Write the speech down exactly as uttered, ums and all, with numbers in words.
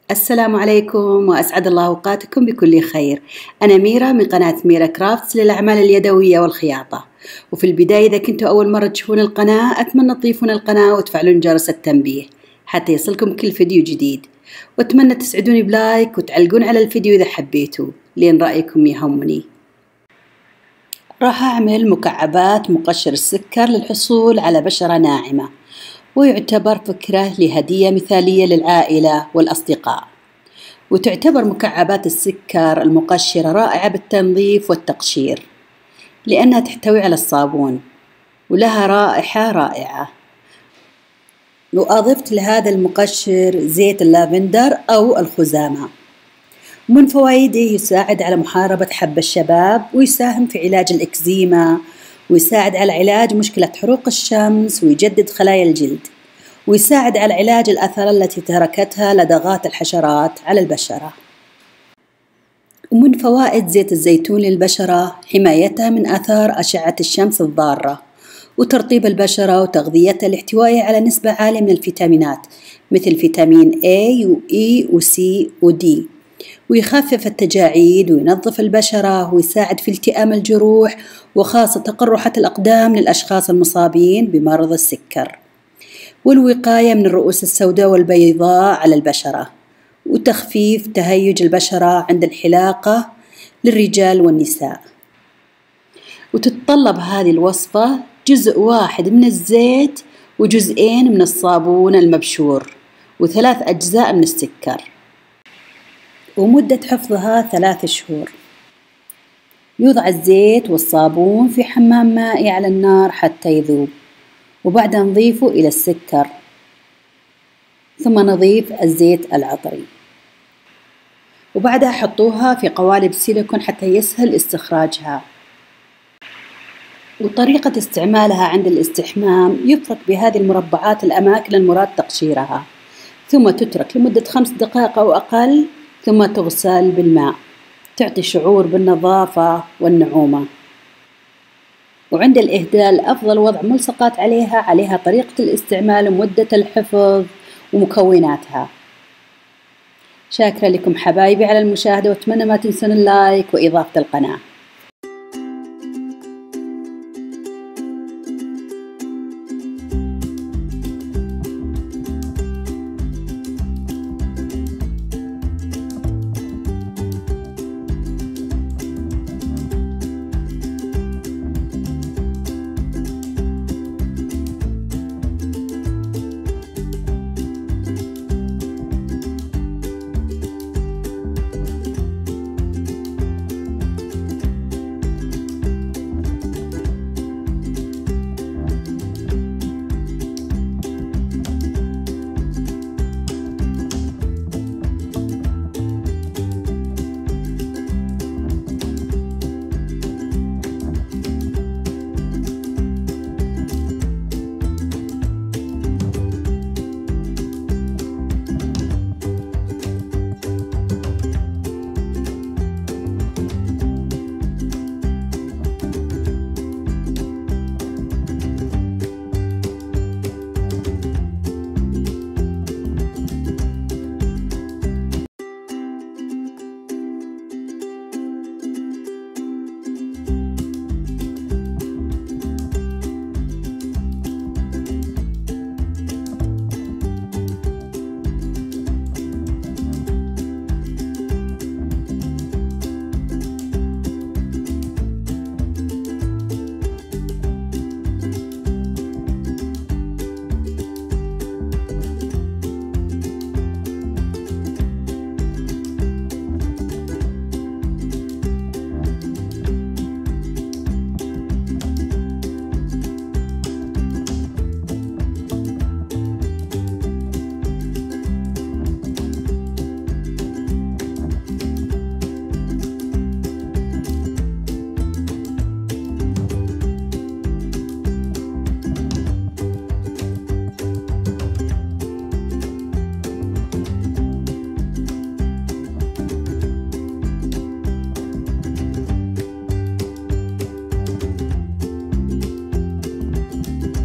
السلام عليكم وأسعد الله أوقاتكم بكل خير. أنا ميرا من قناة ميرا كرافتس للأعمال اليدوية والخياطة. وفي البداية إذا كنتوا أول مرة تشوفون القناة أتمنى تضيفون القناة وتفعلون جرس التنبيه حتى يصلكم كل فيديو جديد، وأتمنى تسعدوني بلايك وتعلقون على الفيديو إذا حبيتوا، لأن رأيكم يهمني. راح أعمل مكعبات مقشر السكر للحصول على بشرة ناعمة، ويعتبر فكرة لهدية مثالية للعائلة والأصدقاء. وتعتبر مكعبات السكر المقشرة رائعة بالتنظيف والتقشير، لأنها تحتوي على الصابون ولها رائحة رائعة. وأضفت لهذا المقشر زيت اللافندر أو الخزامة. ومن فوائده يساعد على محاربة حب الشباب، ويساهم في علاج الإكزيما، ويساعد على علاج مشكلة حروق الشمس، ويجدد خلايا الجلد، ويساعد على علاج الأثر التي تركتها لدغات الحشرات على البشرة. ومن فوائد زيت الزيتون للبشرة حمايتها من آثار أشعة الشمس الضارة، وترطيب البشرة وتغذيتها لاحتوائها على نسبة عالية من الفيتامينات مثل فيتامين A و E و C و D، ويخفف التجاعيد وينظف البشرة ويساعد في التئام الجروح، وخاصة تقرحة الأقدام للأشخاص المصابين بمرض السكر، والوقاية من الرؤوس السوداء والبيضاء على البشرة، وتخفيف تهيج البشرة عند الحلاقة للرجال والنساء. وتتطلب هذه الوصفة جزء واحد من الزيت وجزئين من الصابون المبشور وثلاث أجزاء من السكر، ومدة حفظها ثلاث شهور. يوضع الزيت والصابون في حمام مائي على النار حتى يذوب، وبعدها نضيفه إلى السكر، ثم نضيف الزيت العطري، وبعدها حطوها في قوالب سيليكون حتى يسهل استخراجها. وطريقة استعمالها عند الاستحمام يفرك بهذه المربعات الأماكن المراد تقشيرها، ثم تترك لمدة خمس دقائق أو أقل، ثم تغسل بالماء، تعطي شعور بالنظافة والنعومة. وعند الإهداء الأفضل وضع ملصقات عليها عليها طريقة الاستعمال ومدة الحفظ ومكوناتها. شاكرة لكم حبايبي على المشاهدة، وأتمنى ما تنسون اللايك وإضافة القناة.